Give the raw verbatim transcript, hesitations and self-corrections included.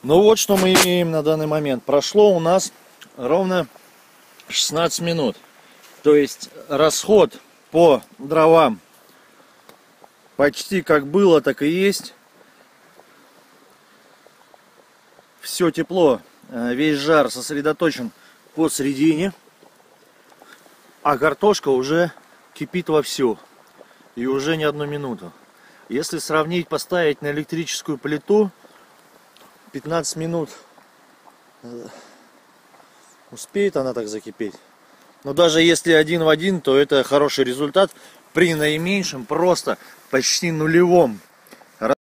Ну вот что мы имеем на данный момент. Прошло у нас ровно шестнадцать минут. То есть расход по дровам почти как было, так и есть. Все тепло, весь жар сосредоточен посередине. А картошка уже кипит вовсю. И уже не одну минуту. Если сравнить, поставить на электрическую плиту, пятнадцать минут успеет она так закипеть. Но даже если один в один, то это хороший результат при наименьшем, просто почти нулевом